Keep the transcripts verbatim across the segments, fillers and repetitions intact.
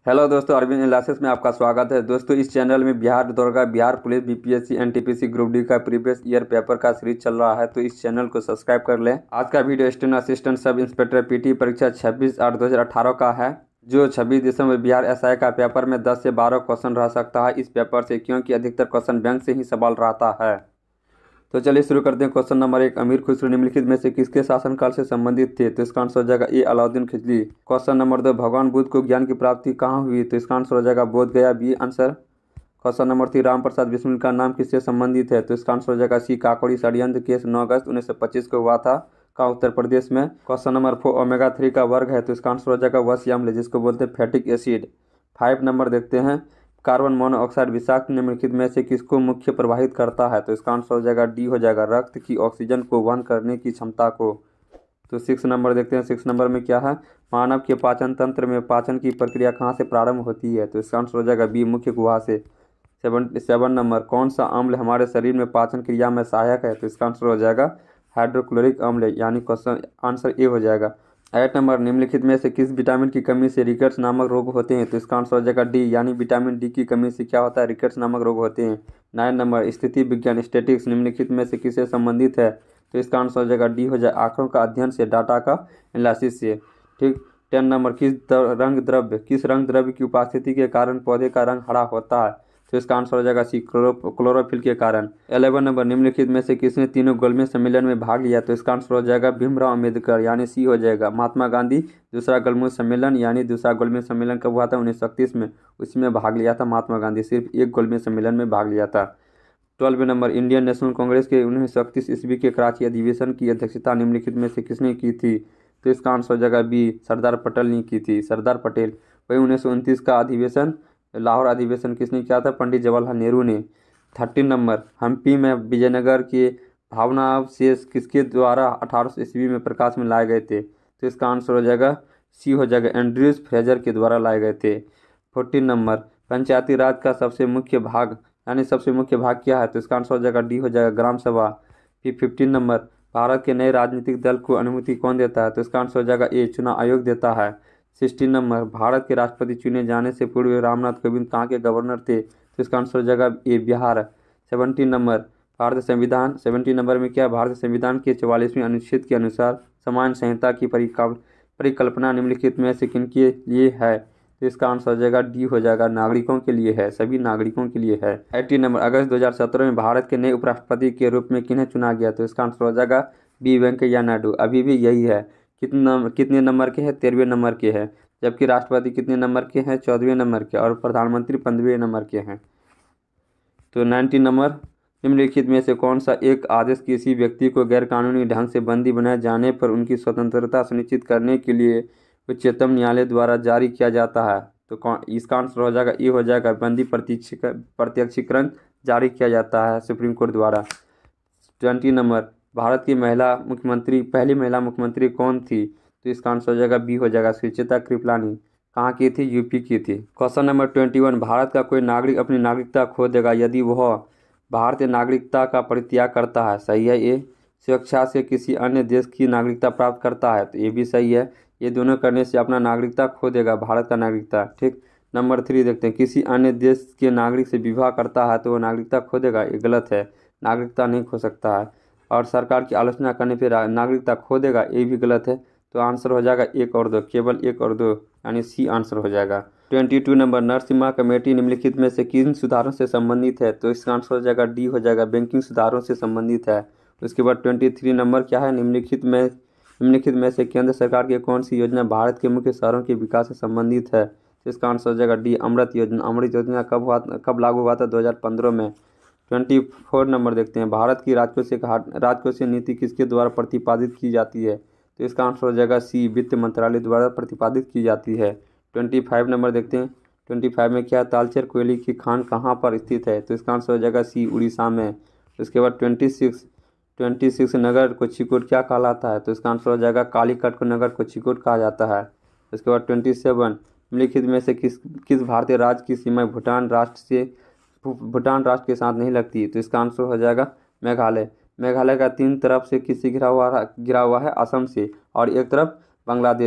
Hello दोस्तों, Arvind analysis में आपका स्वागत है। दोस्तों, इस चैनल में बिहार दरोगा, Bihar police, BPSC, NTPC group D का प्रीवियस ईयर पेपर का सीरीज चल रहा है, तो इस चैनल को सब्सक्राइब कर लें। आज का वीडियो स्टेनो असिस्टेंट सब इंस्पेक्टर पीटी परीक्षा छब्बीस आठ दो हज़ार अठारह का है, जो छब्बीस दिसंबर बिहार एसआई का पेपर में दस से बारह क्वेश्चन रह सकता है इस पेपर से, क्योंकि अधिकतर क्वेश्चन बैंक से ही सवाल रहता है। तो चलिए शुरू करते हैं। क्वेश्चन नंबर एक, अमीर खुसरो निम्नलिखित में से किसके शासनकाल से संबंधित थे? तो इसका आंसर हो जाएगा A, Alauddin Khilji. Question number दो, भगवान बुद्ध को ज्ञान की प्राप्ति कहाँ हुई? तो इसका आंसर हो जाएगा Bodh Gaya, B answer. Question number three, Ram Prasad Bismil का नाम किससे संबंधित है? तो इसका आंसर हो जाएगा सी, काकोड़ी षड्यंत्र केस नौ अगस्त उन्नीस सौ पच्चीस को हुआ था का उत्तर प्रदेश में। Question number four, omega three का वर्ग है? तो इसका आंसर हो जाएगा वसी अम्ल, जिसको बोलते हैं फैटिक एसिड। फाइव नंबर देखते हैं, कार्बन मोनोऑक्साइड विषाक्त निम्नलिखित में से किसको मुख्य प्रभावित करता है? तो इसका आंसर हो जाएगा डी हो जाएगा, रक्त की ऑक्सीजन को वहन करने की क्षमता को। तो सिक्स नंबर देखते हैं, सिक्स नंबर में क्या है? मानव के पाचन तंत्र में पाचन की प्रक्रिया कहाँ से प्रारंभ होती है? तो इसका आंसर हो जाएगा बी, मुख्य गुहा से। सेवन सेवन नंबर, कौन सा अम्ल हमारे शरीर में पाचन क्रिया में सहायक है? तो इसका आंसर हो जाएगा हाइड्रोक्लोरिक अम्ल, यानी क्वेश्चन आंसर ए हो जाएगा। एट नंबर, निम्नलिखित में से किस विटामिन की कमी से रिकेट्स नामक रोग होते हैं? तो इसका आंसर हो जाएगा डी, यानी विटामिन डी की कमी से क्या होता है? रिकेट्स नामक रोग होते हैं। नाइन नंबर, स्थिति विज्ञान स्टैटिक्स निम्नलिखित में से किससे संबंधित है? तो इसका आंसर हो जाएगा डी हो जाए, आंकड़ों का अध्ययन से, डाटा का एनालिसिस से। ठीक। टेन नंबर, किस रंग द्रव्य किस रंग द्रव्य की उपस्थिति के कारण पौधे का रंग हरा होता है? तो इसका आंसर हो जाएगा सी, क्लोरो क्लोरोफिल के कारण। इलेवन नंबर, निम्नलिखित में से किसने तीनों गोलमेज सम्मेलन में भाग लिया? तो इसका आंसर हो जाएगा भीमराव अम्बेडकर, यानी सी हो जाएगा। महात्मा गांधी दूसरा गोलमेज सम्मेलन, यानी दूसरा गोलमेज सम्मेलन कब हुआ था? उन्नीस सौ इकतीस में, उसमें भाग लिया था महात्मा गांधी, सिर्फ एक गोलमेज सम्मेलन में भाग लिया था। Twelve number, Indian National Congress के उन्नीस सौ इकतीस ईस्वी के कराची अधिवेशन की अध्यक्षता निम्नलिखित में से किसने की थी? तो इसका आंसर हो जाएगा बी, सरदार पटेल ने की थी, सरदार पटेल। वही उन्नीस सौ उनतीस का अधिवेशन, लाहौर अधिवेशन किसने किया था? पंडित जवाहरलाल नेहरू ने। थर्टीन नंबर, हम्पी में विजयनगर के भावनावशेष किसके द्वारा अठारह सौ ईस्वी में प्रकाश में लाए गए थे? तो इसका आंसर हो जाएगा सी हो जाएगा, एंड्रयूज फ्रेजर के द्वारा लाए गए थे। फोर्टीन नंबर, पंचायती राज का सबसे मुख्य भाग, यानी सबसे मुख्य भाग क्या है? तो इसका आंसर हो जाएगा डी हो जाएगा, ग्राम सभा। फिर फिफ्टीन नंबर, भारत के नए राजनीतिक दल को अनुमति कौन देता है? तो इसका आंसर हो जाएगा ए, चुनाव आयोग देता है। सिक्सटीन नंबर, भारत के राष्ट्रपति चुने जाने से पूर्व रामनाथ कोविंद कहाँ के गवर्नर थे? तो इसका आंसर हो जाएगा ए, बिहार। सेवनटीन नंबर, भारतीय संविधान सेवनटीन नंबर में क्या? भारतीय संविधान के चौवालीसवें अनुच्छेद के अनुसार समान संहिता की परिकल्पना निम्नलिखित में से किनके लिए है? तो इसका आंसर हो जाएगा डी हो जाएगा, नागरिकों के लिए है, सभी नागरिकों के लिए है। एटीन नंबर, अगस्त दो हज़ार सत्रह में भारत के नए उपराष्ट्रपति के रूप में किन्हें चुना गया? तो इसका आंसर हो जाएगा बी, वेंकैया नायडू। अभी भी यही है। कितने कितने नंबर के हैं? तेरहवें नंबर के हैं। जबकि राष्ट्रपति कितने नंबर के हैं? चौदहवें नंबर के। और प्रधानमंत्री पंद्रहवें नंबर के हैं। तो नाइनटीन नंबर, निम्नलिखित में से कौन सा एक आदेश किसी व्यक्ति को गैरकानूनी ढंग से बंदी बनाए जाने पर उनकी स्वतंत्रता सुनिश्चित करने के लिए उच्चतम न्यायालय द्वारा जारी किया जाता है? तो कौन? इसका आंसर हो जाएगा ए हो जाएगा, बंदी प्रत्यक्षीकरण जारी किया जाता है सुप्रीम कोर्ट द्वारा। ट्वेंटी नंबर, भारत की महिला मुख्यमंत्री पहली महिला मुख्यमंत्री कौन थी? तो इसका आंसर हो जाएगा बी हो जाएगा, सुचेता कृपलानी। कहाँ की थी? यूपी की थी। Question number twenty one, Bharat का कोई नागरिक अपनी नागरिकता खो देगा यदि वह भारतीय नागरिकता का परित्याग करता है? सही है ए। स्वेच्छा से किसी अन्य देश की नागरिकता प्राप्त करता है? तो ये भी सही है। ये दोनों करने से अपना नागरिकता खो देगा, भारत का नागरिकता। ठीक। नंबर थ्री देखते हैं, किसी अन्य देश के नागरिक से विवाह करता है तो वो नागरिकता खो देगा? ये गलत है, नागरिकता नहीं खो सकता है। और सरकार की आलोचना करने पर नागरिकता खो देगा? ये भी गलत है। तो आंसर हो जाएगा एक और दो, केवल एक और दो, यानी सी आंसर हो जाएगा। Twenty two number, Narasimha committee निम्नलिखित में से किन सुधारों से संबंधित है? तो इसका आंसर हो जाएगा डी हो जाएगा, बैंकिंग सुधारों से संबंधित है। उसके बाद ट्वेंटी थ्री नंबर क्या है? निम्नलिखित में निम्नलिखित में से केंद्र सरकार की कौन सी योजना भारत के मुख्य शहरों के विकास से संबंधित है? तो इसका आंसर हो जाएगा डी, अमृत योजना। अमृत योजना कब हुआ कब लागू हुआ था? दो हज़ार पंद्रह में। ट्वेंटी फोर नंबर देखते हैं, भारत की राजकोषीय राजकोषीय नीति किसके द्वारा प्रतिपादित की जाती है? तो इसका आंसर हो जाएगा सी, वित्त मंत्रालय द्वारा प्रतिपादित की जाती है। ट्वेंटी फाइव नंबर देखते हैं, ट्वेंटी फाइव में क्या? तालचेर कोयले की खान कहाँ पर स्थित है? तो इसका आंसर हो जाएगा सी, उड़ीसा में। उसके बाद ट्वेंटी सिक्स ट्वेंटी सिक्स नगर कोझिकोड क्या कहलाता है? तो इसका आंसर हो जाएगा कालीकट को नगर कोझिकोड कहा जाता है। उसके बाद ट्वेंटी सेवन, निम्नलिखित में से किस किस भारतीय राज्य की सीमा भूटान राष्ट्र से भूटान राष्ट्र के साथ नहीं लगती? तो इसका आंसर हो जाएगा मेघालय। मेघालय का तीन तरफ से किससे घिरा हुआ घिरा हुआ है? असम से, और एक तरफ बांग्लादेश से।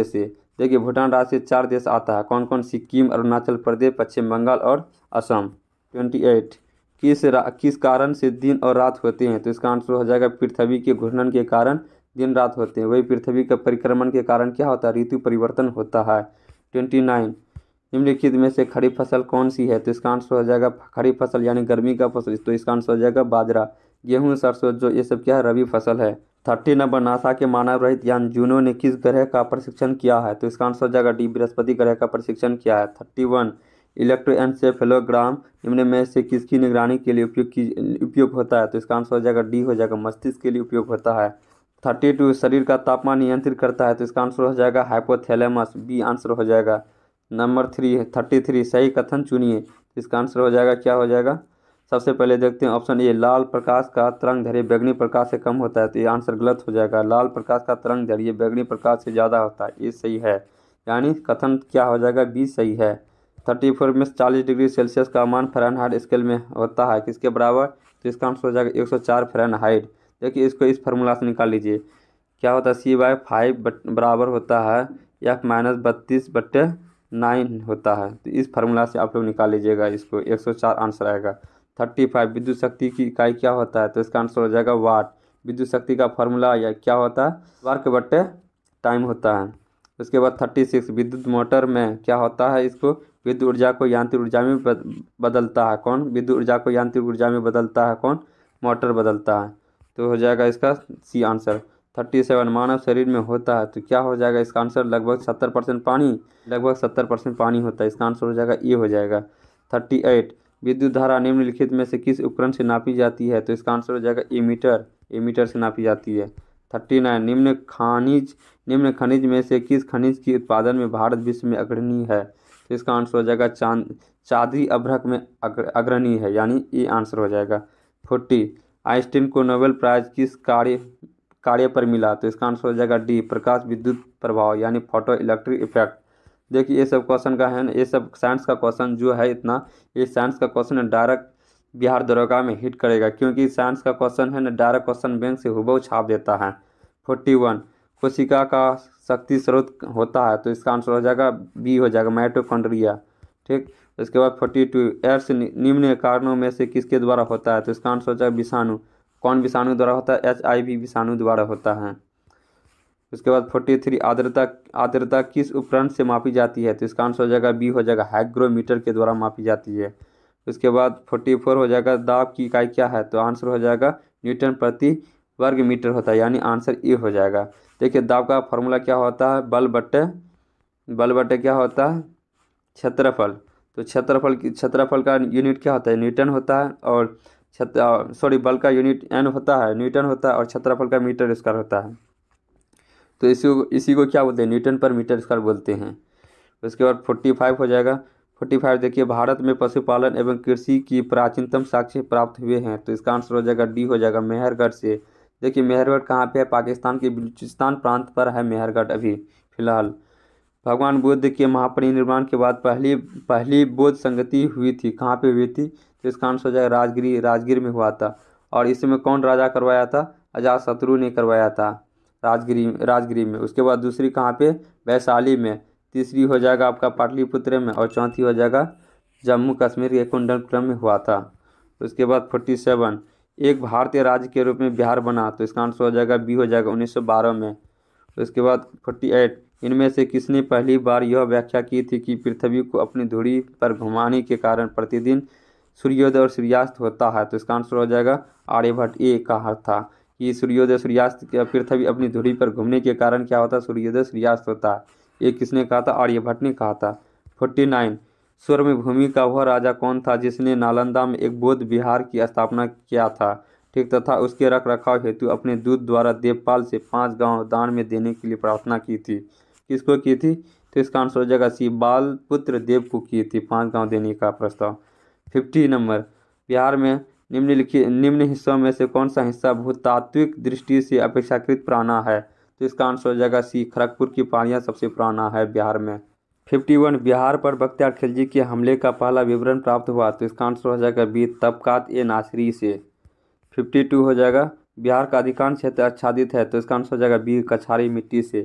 देखिए भूटान राज्य से चार देश आता है, कौन कौन? सिक्किम, अरुणाचल प्रदेश, पश्चिम बंगाल और असम। ट्वेंटी एट किस रा, किस कारण से दिन और रात होते हैं? तो इसका आंसर हो जाएगा पृथ्वी के घूर्णन के कारण दिन रात होते हैं। वही पृथ्वी का परिक्रमण के कारण क्या होता है? ऋतु परिवर्तन होता है। ट्वेंटी नाइन निम्नलिखित में से खरीफ फसल कौन सी है? तो इसका आंसर हो जाएगा खरीफ फसल यानी गर्मी का फसल, तो इसका आंसर हो जाएगा बाजरा। गेहूं, सरसों जो ये सब क्या है? रबी फसल है। थर्टी नंबर नासा के मानव रहित यान जूनो ने किस ग्रह का परीक्षण किया है? तो इसका आंसर हो जाएगा डी, बृहस्पति ग्रह का परीक्षण किया है। थर्टी वन इलेक्ट्रोएन्सेफेलोग्राम निम्न में से किसकी निगरानी के लिए उपयोग की उपयोग होता है? तो इसका आंसर हो जाएगा डी हो जाएगा, मस्तिष्क के लिए उपयोग होता है। थर्टी टू शरीर का तापमान नियंत्रित करता है, तो इसका आंसर हो जाएगा हाइपोथैलेमस, बी आंसर हो जाएगा। नंबर थ्री थर्टी थ्री सही कथन चुनिए, इसका आंसर हो जाएगा क्या हो जाएगा? सबसे पहले देखते हैं ऑप्शन ए, लाल प्रकाश का तरंग दैर्घ्य बैगनी प्रकाश से कम होता है, तो ये आंसर गलत हो जाएगा। लाल प्रकाश का तरंग दैर्घ्य बैगनी प्रकाश से ज़्यादा होता है, ये सही है, यानी कथन क्या हो जाएगा? बी सही है। थर्टी फोर में चालीस डिग्री सेल्सियस का मान फ़ारेनहाइट स्केल में होता है किसके बराबर? तो इसका आंसर हो जाएगा एक सौ चार फ़ारेनहाइट। देखिए इसको इस फार्मूला से निकाल लीजिए, क्या होता है? सी बाई फाइव बराबर होता है एफ माइनस बत्तीस बट्टे नाइन होता है, तो इस फार्मूला से आप लोग निकाल लीजिएगा इसको, एक सौ चार आंसर आएगा। थर्टी फाइव विद्युत शक्ति की इकाई क्या होता है? तो इसका आंसर हो जाएगा वाट। विद्युत शक्ति का फार्मूला या क्या होता है? वर्क बट्टे टाइम होता है। उसके बाद थर्टी सिक्स विद्युत मोटर में क्या होता है? इसको विद्युत ऊर्जा को यांत्रिक ऊर्जा में बदलता है कौन? विद्युत ऊर्जा को यांत्रिक ऊर्जा में बदलता है कौन? मोटर बदलता है, तो हो जाएगा इसका सी आंसर। थर्टी सेवन मानव शरीर में होता है, तो क्या हो जाएगा इसका आंसर? लगभग सत्तर परसेंट पानी, लगभग सत्तर परसेंट पानी होता है, इसका आंसर हो जाएगा ये हो जाएगा। थर्टी एट विद्युत धारा निम्नलिखित में से किस उपकरण से नापी जाती है? तो इसका आंसर हो जाएगा एमीटर, एमीटर से नापी जाती है। थर्टी नाइन निम्न खनिज निम्न खनिज में से किस खनिज के उत्पादन में भारत विश्व में अग्रणी है? तो इसका आंसर हो जाएगा चांद चांदी अभ्रक में अग्रणी है, यानी ये आंसर हो जाएगा। फोर्टी आइंस्टीन को नोबेल प्राइज किस कार्य कार्य पर मिला? तो इसका आंसर हो जाएगा डी, प्रकाश विद्युत प्रभाव यानी फोटो इलेक्ट्रिक इफेक्ट। देखिए ये सब क्वेश्चन का है ना, ये सब साइंस का क्वेश्चन जो है इतना, ये साइंस का क्वेश्चन डायरेक्ट बिहार दरोगा में हिट करेगा, क्योंकि साइंस का क्वेश्चन है ना डायरेक्ट क्वेश्चन बैंक से हुबहू छाप देता है। फोर्टी वन कोशिका का शक्ति स्रोत होता है, तो इसका आंसर हो जाएगा बी हो जाएगा, माइटोकॉन्ड्रिया। ठीक, इसके बाद फोर्टी टू एड्स निम्न कारणों में से किसके द्वारा होता है? तो इसका आंसर हो जाएगा विषाणु। कौन विषाणु द्वारा होता है? एच आई वी विषाणु द्वारा होता है। उसके बाद फोर्टी थ्री आर्द्रता आर्द्रता किस उपकरण से मापी जाती है? तो इसका आंसर हो जाएगा बी हो जाएगा, हाइग्रोमीटर के द्वारा मापी जाती है। उसके बाद फोर्टी फोर हो जाएगा दाब की इकाई क्या है? तो आंसर हो जाएगा न्यूटन प्रति वर्ग मीटर होता है, यानी आंसर ए हो जाएगा। देखिए दाब का फॉर्मूला क्या होता है? बल बट्टे बल बट्टे क्या होता है? क्षेत्रफल। तो क्षेत्रफल की क्षेत्रफल का यूनिट क्या होता है? न्यूटन होता है, और क्षेत्र सॉरी बल का यूनिट एन होता है, न्यूटन होता है, और क्षेत्रफल का मीटर स्क्वायर होता है। तो इसी को इसी को क्या बोलते हैं? न्यूटन पर मीटर स्क्वायर बोलते हैं। उसके बाद फोर्टी फाइव हो जाएगा। फोर्टी फाइव देखिए भारत में पशुपालन एवं कृषि की प्राचीनतम साक्ष्य प्राप्त हुए हैं, तो इसका आंसर हो जाएगा डी हो जाएगा, मेहरगढ़ से। देखिए मेहरगढ़ कहाँ पे है? पाकिस्तान के बलूचिस्तान प्रांत पर है मेहरगढ़ अभी फिलहाल। भगवान बुद्ध के महापरिनिर्वाण के बाद पहली पहली बौद्ध संगति हुई थी, कहाँ पे हुई थी? तो इसका आंसर हो जाएगा राजगिरी, राजगीर में हुआ था। और इसमें कौन राजा करवाया था? अजातशत्रु ने करवाया था राजगिरी राजगिरी में। उसके बाद दूसरी कहाँ पे? वैशाली में। तीसरी हो जाएगा आपका पाटलिपुत्र में, और चौथी हो जाएगा जम्मू कश्मीर के कुंडलपुरम में हुआ था। उसके बाद फोर्टी सेवन एक भारतीय राज्य के रूप में बिहार बना, तो इसका आंसर हो जाएगा बी हो जाएगा, उन्नीस सौ बारह में। उसके बाद फोर्टी एट इनमें से किसने पहली बार यह व्याख्या की थी कि पृथ्वी को अपनी धुरी पर घुमाने के कारण प्रतिदिन सूर्योदय और सूर्यास्त होता है? तो इसका आंसर हो जाएगा आर्यभट्ट। ए कहा था कि सूर्योदय सूर्यास्त पृथ्वी अपनी धुरी पर घूमने के कारण क्या होता है? सूर्योदय सूर्यास्त होता है। ये किसने कहा था? आर्यभट्ट ने कहा था। फोर्टी नाइन स्वर्ण भूमि का वह राजा कौन था जिसने नालंदा में एक बौद्ध विहार की स्थापना किया था? ठीक, तथा उसके रख रखाव हेतु अपने दूत द्वारा देवपाल से पांच गांव दान में देने के लिए प्रार्थना की थी। किसको की थी? तो इसका आंसर हो जाएगा सी, बाल पुत्र देव को की थी पांच गांव देने का प्रस्ताव। फिफ्टी नंबर बिहार में निम्नलिखित निम्न हिस्सों में से कौन सा हिस्सा भूतात्विक दृष्टि से अपेक्षाकृत पुराना है? तो इसका आंसर हो जाएगा सी, खड़गपुर की पहाड़ियाँ सबसे पुराना है बिहार में। फिफ्टी वन बिहार पर बख्तियार खिलजी के हमले का पहला विवरण प्राप्त हुआ, तो इसका आंसर हो जाएगा बी, तबकात ए नासरी से। फिफ्टी टू हो जाएगा बिहार का अधिकांश क्षेत्र आच्छादित है, तो इसका आंसर हो जाएगा बी, कछारी मिट्टी से।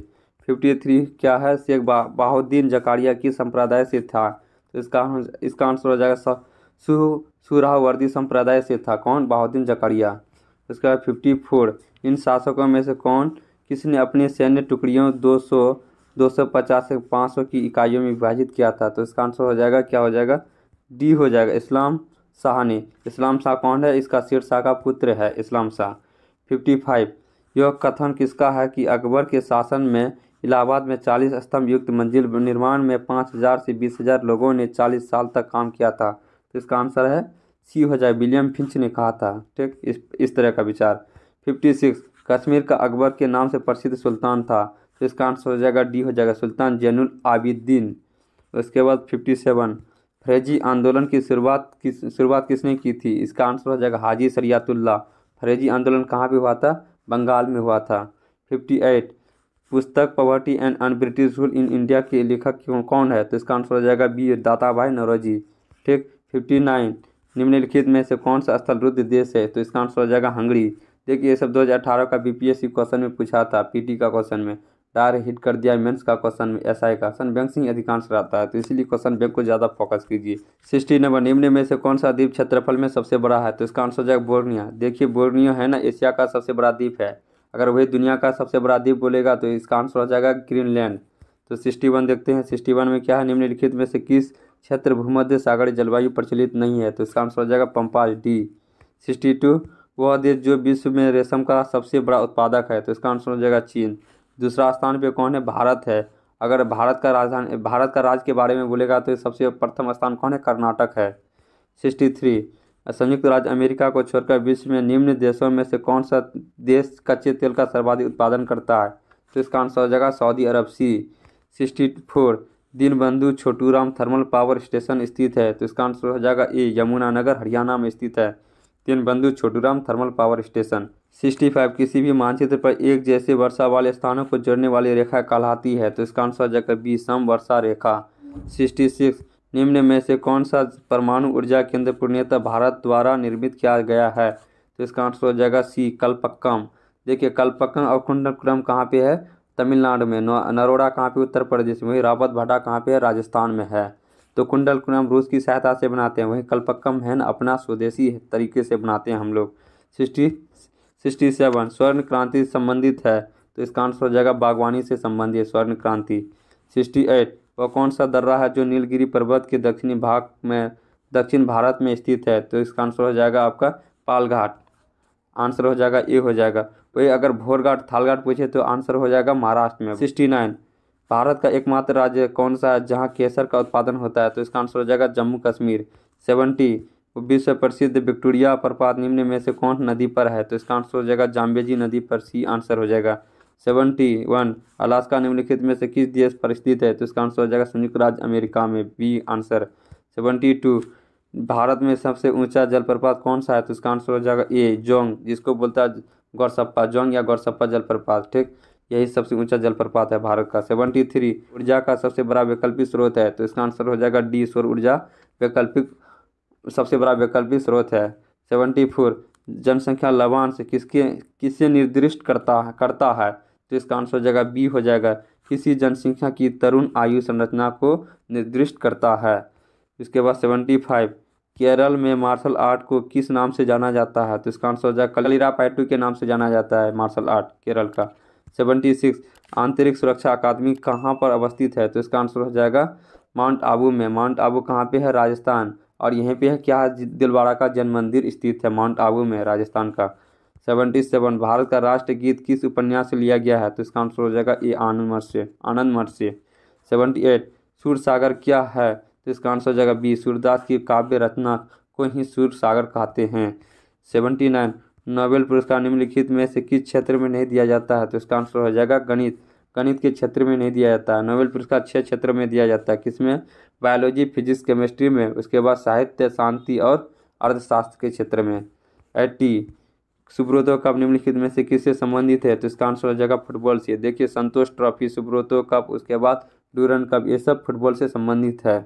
फिफ्टी थ्री क्या है, शेख बा, बाहुद्दीन जकारिया की संप्रदाय से था, तो इसका इसका आंसर हो जाएगा सु सुहरावर्दी संप्रदाय से था। कौन? बाहुद्दीन जकारिया। उसके बाद फिफ्टी फोर इन शासकों में से कौन किसने अपनी सैन्य टुकड़ियों दो सौ दो सौ पचास से पाँच सौ की इकाइयों में विभाजित किया था? तो इसका आंसर हो जाएगा, क्या हो जाएगा, डी हो जाएगा, इस्लाम शाह ने। इस्लाम शाह कौन है? इसका शेरशाह का पुत्र है इस्लाम शाह। फिफ्टी फाइव यह कथन किसका है कि अकबर के शासन में इलाहाबाद में चालीस स्तंभ युक्त मंजिल निर्माण में पाँच हज़ार से बीस हज़ार लोगों ने चालीस साल तक काम किया था? तो इसका आंसर है सी हो जाए, विलियम फिंच ने कहा था। ठीक, इस इस तरह का विचार। फिफ्टी सिक्स कश्मीर का अकबर के नाम से प्रसिद्ध सुल्तान था? तो इसका आंसर हो जाएगा, डी हो जाएगा, सुल्तान जैनुल आबिदीन। उसके बाद फिफ्टी सेवन फरेजी आंदोलन की शुरुआत किस शुरुआत किसने की थी? इसका आंसर हो जाएगा हाजी शरियतुल्लाह। फरेजी आंदोलन कहाँ पे हुआ था? बंगाल में हुआ था। फिफ्टी एट पुस्तक poverty and un British rule in India के लेखक क्यों कौन है? तो इसका आंसर हो जाएगा बी, दाता भाई नौरोजी। ठीक। फिफ्टी नाइन निम्नलिखित में से कौन सा स्थलरुद्ध देश है? तो इसका आंसर हो जाएगा हंगरी। देखिए ये सब दो हज़ार अठारह का बीपीएससी क्वेश्चन में पूछा था, पीटी का क्वेश्चन में डायरेक्ट हिट कर दिया, मेंस का क्वेश्चन में, एसआई का क्वेश्चन बैंक से ही अधिकांश रहता है, तो इसीलिए क्वेश्चन बैंक को ज़्यादा फोकस कीजिए। सिक्सटी नंबर निम्न में से कौन सा द्वीप क्षेत्रफल में सबसे बड़ा है? तो इसका आंसर हो जाएगा बोर्निया। देखिए बोर्नियो है ना, एशिया का सबसे बड़ा द्वीप है। अगर वही दुनिया का सबसे बड़ा द्वीप बोलेगा तो इसका आंसर हो जाएगा ग्रीनलैंड। तो सिक्सटी वन देखते हैं, सिक्सटी वन में क्या है, निम्नलिखित में से किस क्षेत्र भूमध्य सागरीय जलवायु प्रचलित नहीं है? तो इसका आंसर हो जाएगा पंपाज, डी। सिक्सटी टू वह देश जो विश्व में रेशम का सबसे बड़ा उत्पादक है? तो इसका आंसर हो जाएगा चीन। दूसरा स्थान पे कौन है? भारत है। अगर भारत का राजधानी भारत का राज्य के बारे में बोलेगा तो सबसे प्रथम स्थान कौन है? कर्नाटक है। सिक्सटी थ्री संयुक्त राज्य अमेरिका को छोड़कर विश्व में निम्न देशों में से कौन सा देश कच्चे तेल का सर्वाधिक उत्पादन करता है? तो इसका आंसर हो जाएगा Saudi Arab, C. Sixty four Dinbandhu Chhoturam thermal power station स्थित है? तो इसका आंसर हो जाएगा ए, यमुनानगर हरियाणा में स्थित है Dinbandhu Chhoturam thermal power station. Sixty five किसी भी मानचित्र पर एक जैसे वर्षा वाले स्थानों को जोड़ने वाली रेखा कहलाती है? तो इसका आंसर हो जाएगा बी, सम वर्षा रेखा। सिक्सटी सिक्स निम्न में से कौन सा परमाणु ऊर्जा केंद्र पूर्णतः भारत द्वारा निर्मित किया गया है? तो इसका आंसर हो जाएगा सी, कलपक्कम। देखिए कलपक्कम और कुंडलकुलम कहाँ पे है? तमिलनाडु में। नरोड़ा कहाँ पे? उत्तर प्रदेश में। वही रावत भाटा कहाँ पे है? राजस्थान में है। तो कुंडलकुलम रूस की सहायता से बनाते हैं, वहीं कलपक्कम है ना अपना स्वदेशी तरीके से बनाते हैं हम लोग। सिक्सटी सिक्सटी सेवन स्वर्ण क्रांति संबंधित है? तो इसका आंसर हो जाएगा बागवानी से संबंधित है स्वर्ण क्रांति। सिक्सटी एट वह कौन सा दर्रा है जो नीलगिरी पर्वत के दक्षिणी भाग में दक्षिण भारत में स्थित है? तो इसका आंसर हो जाएगा आपका पालघाट। आंसर हो जाएगा ए हो जाएगा। वही अगर भोरघाट थालघाट पूछे तो आंसर हो जाएगा महाराष्ट्र में। सिक्सटी नाइन भारत का एकमात्र राज्य कौन सा है जहाँ केसर का उत्पादन होता है? तो इसका आंसर हो जाएगा जम्मू कश्मीर। सेवेंटी विश्व प्रसिद्ध विक्टोरिया प्रपात निम्न में से कौन नदी पर है? तो इसका आंसर हो जाएगा जाम्बेजी नदी पर, सी आंसर हो जाएगा। सेवेंटी वन अलास्का निम्नलिखित में से किस देश पर स्थित है? तो इसका आंसर हो जाएगा संयुक्त राज्य अमेरिका में, B answer. Seventy two Bharat में सबसे ऊंचा जलप्रपात कौन सा है? तो इसका आंसर हो जाएगा ए, जोंग, जिसको बोलता है गौरसप्पा, जोंग या गौरसप्पा जलप्रपात। ठीक, यही सबसे ऊंचा जलप्रपात है भारत का। सेवेंटी थ्री ऊर्जा का सबसे बड़ा वैकल्पिक स्रोत है? तो इसका आंसर हो जाएगा डी, सौर ऊर्जा वैकल्पिक सबसे बड़ा वैकल्पिक स्रोत है। सेवेंटी फोर जनसंख्या लवांश किसके किससे निर्दिष्ट करता है करता है? तो इसका आंसर हो जाएगा बी हो जाएगा, किसी जनसंख्या की तरुण आयु संरचना को निर्दिष्ट करता है। इसके बाद सेवेंटी फाइव केरल में मार्शल आर्ट को किस नाम से जाना जाता है? तो इसका आंसर हो जाएगा कलिरापयट्टू के नाम से जाना जाता है मार्शल आर्ट केरल का। सेवेंटी सिक्स आंतरिक सुरक्षा अकादमी कहाँ पर अवस्थित है? तो इसका आंसर हो जाएगा माउंट आबू में। माउंट आबू कहाँ पे है? राजस्थान। और यहीं पे है क्या है? दिलवाड़ा का जैन मंदिर स्थित है माउंट आबू में, राजस्थान का। सेवेंटी सेवन भारत का राष्ट्रगीत किस उपन्यास से लिया गया है? तो इसका आंसर हो जाएगा ए, आनंद मठ से आनंद मठ से। सेवेंटी एट सूर सागर क्या है? तो इसका आंसर हो जाएगा बी, सूरदास की काव्य रचना को ही सूर सागर कहते हैं। सेवेंटी नाइन नोबेल पुरस्कार निम्नलिखित में से किस क्षेत्र में नहीं दिया जाता है? तो इसका आंसर हो जाएगा गणित गणित के क्षेत्र में नहीं दिया जाता है। नोबेल पुरस्कार छह क्षेत्रों में दिया जाता है, किसमें? बायोलॉजी, फिजिक्स, केमिस्ट्री में, उसके बाद साहित्य, शांति और अर्थशास्त्र के क्षेत्र में। एट्टी सुब्रतो कप निम्नलिखित में से किससे संबंधित है? तो इसका आंसर हो जाएगा फुटबॉल से। देखिए संतोष ट्रॉफी, सुब्रतो कप, उसके बाद डूरन कप, ये सब फुटबॉल से संबंधित है।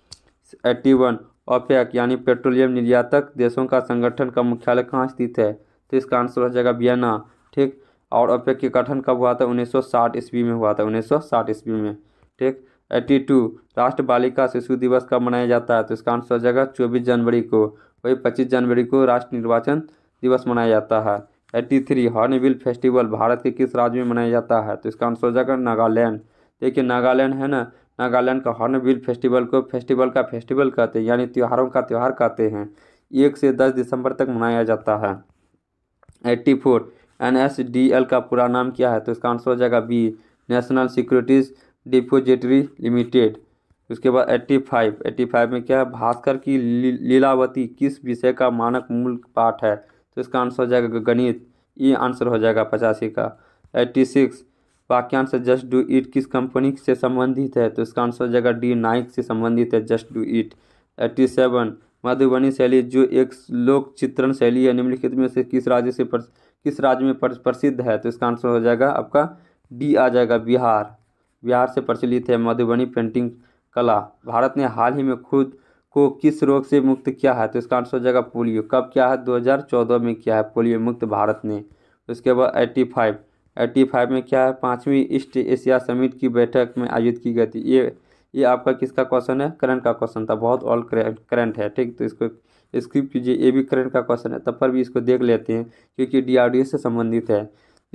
एट्टी वन ओपेक यानी पेट्रोलियम निर्यातक देशों का संगठन का मुख्यालय कहाँ स्थित है? तो इसका आंसर हो जाएगा वियना। ठीक, और ओपेक के गठन कब हुआ था? उन्नीस सौ साठ ईस्वी में हुआ था, उन्नीस सौ साठ ईस्वी में। ठीक। एट्टी टू राष्ट्र बालिका शिशु दिवस कब मनाया जाता है? तो इसका आंसर हो जाएगा चौबीस जनवरी को। वही पच्चीस जनवरी को राष्ट्रीय निर्वाचन दिवस मनाया जाता है। Eighty three hornbill festival Bharat के किस राज्य में मनाया जाता है? तो इसका आंसर हो जाएगा नागालैंड। देखिए नागालैंड है ना, नागालैंड का हॉर्नबिल फेस्टिवल को फेस्टिवल का फेस्टिवल कहते हैं, यानी त्योहारों का त्यौहार कहते हैं। एक से दस दिसंबर तक मनाया जाता है। Eighty four N S D L का पूरा नाम क्या है? तो इसका आंसर हो जाएगा B, National Securities Depository Limited. उसके बाद एट्टी फाइव एट्टी फाइव में क्या है? भास्कर की ली, लीलावती किस विषय का मानक मूल पाठ है? तो इसका आंसर हो जाएगा गणित। ये आंसर हो जाएगा पचासी का। एट्टी सिक्स वाक्यांश जस्ट डू इट किस कंपनी से संबंधित है? तो इसका आंसर हो जाएगा डी, नाइक से संबंधित है just do it. Eighty seven Madhubani शैली जो एक लोक चित्रण शैली है, निम्नलिखित में से किस राज्य से पर, किस राज्य में पर, प्रसिद्ध है? तो इसका आंसर हो जाएगा आपका डी आ जाएगा, बिहार। बिहार से प्रचलित है मधुबनी पेंटिंग कला। भारत ने हाल ही में खुद को किस रोग से मुक्त किया है? तो इसका आंसर हो जाएगा पोलियो। कब किया है? दो हज़ार चौदह में किया है पोलियो मुक्त भारत ने। उसके बाद एट्टी फाइव एट्टी फाइव में क्या है? पाँचवीं ईस्ट एशिया समिट की बैठक में आयोजित की गई थी। ये ये आपका किसका क्वेश्चन है? करंट का क्वेश्चन था, बहुत ऑल करंट है। ठीक, तो इसको स्किप कीजिए, ये भी करंट का क्वेश्चन है, तब पर भी इसको देख लेते हैं क्योंकि डी आर डी ओ से संबंधित है।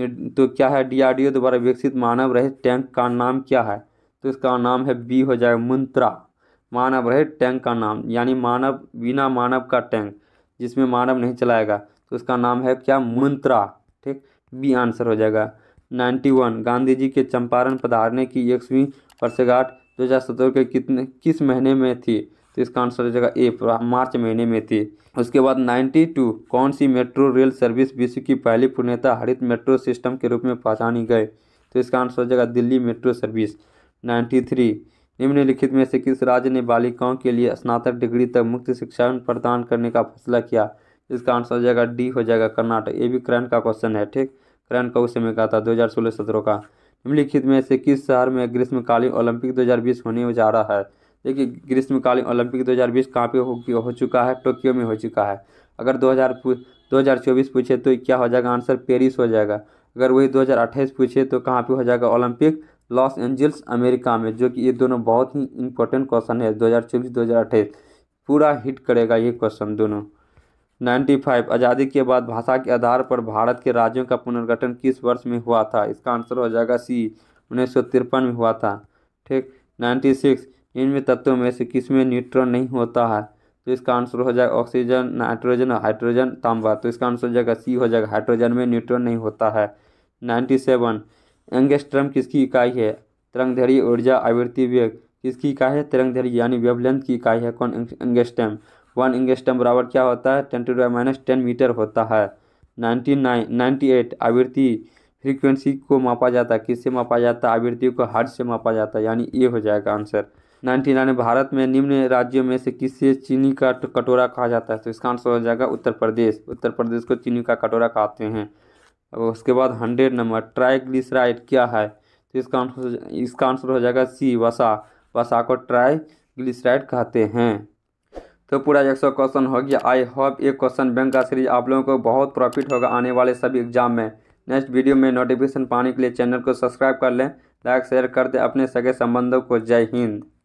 तो क्या है? डी आर डी ओ द्वारा विकसित मानव रहित टैंक का नाम क्या है? तो इसका नाम है बी हो जाएगा मुंत्रा। मानव रहित टैंक का नाम, यानी मानव बिना मानव का टैंक जिसमें मानव नहीं चलाएगा, तो इसका नाम है क्या? मुंत्रा। ठीक, बी आंसर हो जाएगा। नाइन्टी वन गांधी जी के चंपारण पधारने की एकसवीं वर्षगांठ दो हज़ार सत्रह के कितने किस महीने में थी? तो इसका आंसर हो जाएगा ए, मार्च महीने में थी। उसके बाद नाइन्टी टू कौन सी मेट्रो रेल सर्विस विश्व की पहली पूर्णतः हरित मेट्रो सिस्टम के रूप में पहचानी गई? तो इसका आंसर हो जाएगा Delhi metro service. Ninety three निम्नलिखित में से किस राज्य ने बालिकाओं के लिए स्नातक डिग्री तक मुक्त शिक्षा प्रदान करने का फैसला किया? इसका आंसर हो जाएगा डी हो जाएगा कर्नाटक। ये भी करंट का क्वेश्चन है। ठीक, करंट का उस समय का था दो हज़ार सोलह सत्रह का। निम्नलिखित में से किस शहर में ग्रीष्मकालीन ओलंपिक दो हज़ार बीस होने जा रहा है? देखिए ग्रीष्मकालीन ओलंपिक दो हज़ार बीस कहाँ पे हो, हो चुका है? टोक्यो में हो चुका है। अगर दो हज़ार चौबीस पूछे तो क्या हो जाएगा आंसर? पेरिस हो जाएगा। अगर वही दो हज़ार अट्ठाईस पूछे तो कहाँ पे हो जाएगा ओलंपिक? लॉस एंजल्स अमेरिका में, जो कि ये दोनों बहुत ही इंपॉर्टेंट क्वेश्चन है। दो हज़ार चौबीस दो हज़ार अट्ठाईस पूरा हिट करेगा ये क्वेश्चन दोनों। नाइन्टी फाइव आज़ादी के बाद भाषा के आधार पर भारत के राज्यों का पुनर्गठन किस वर्ष में हुआ था? इसका आंसर हो जाएगा सी, उन्नीस सौ तिरपन में हुआ था। ठीक, नाइन्टी सिक्स इनमें तत्वों में से किसमें न्यूट्रॉन नहीं होता है? तो इसका आंसर हो जाएगा ऑक्सीजन, नाइट्रोजन, हाइड्रोजन, तांबा। तो इसका आंसर हो जाएगा सी हो जाएगा, हाइड्रोजन में न्यूट्रॉन नहीं होता है। नाइन्टी सेवन एंगस्ट्रम किसकी इकाई है? तरंगदैर्घ्य, ऊर्जा, आवृत्ति, वेग किसकी इकाई है? तरंगदैर्घ्य यानी वेवलेंथ की इकाई है कौन? एंगस्ट्रम। वन एंगस्ट्रम बराबर क्या होता है? Ten to the minus ten metre होता है। नाइन्टी नाइन नाइन्टी एट आवृत्ति फ्रीक्वेंसी को मापा जाता है, किससे मापा जाता है? आवृत्ति को हर्ट्ज से मापा जाता है, यानी ये हो जाएगा आंसर। नाइन्टी नाइन भारत में निम्न राज्यों में से किससे चीनी का कटोरा कहा जाता है? तो इसका आंसर हो जाएगा उत्तर प्रदेश। उत्तर प्रदेश को चीनी का कटोरा कहते हैं। उसके बाद हंड्रेड नंबर ट्राइग्लिसराइड क्या है? तो इसका आंसर इसका आंसर हो जाएगा सी, वसा। वसा को ट्राइग्लिसराइड कहते हैं। तो पूरा एक सौ क्वेश्चन हो गया। आई होप एक क्वेश्चन बैंक का सीरीज आप लोगों को बहुत प्रॉफिट होगा आने वाले सभी एग्जाम में। नेक्स्ट वीडियो में नोटिफिकेशन पाने के लिए चैनल को सब्सक्राइब कर लें, लाइक शेयर कर दें अपने सगे संबंधों को। जय हिंद।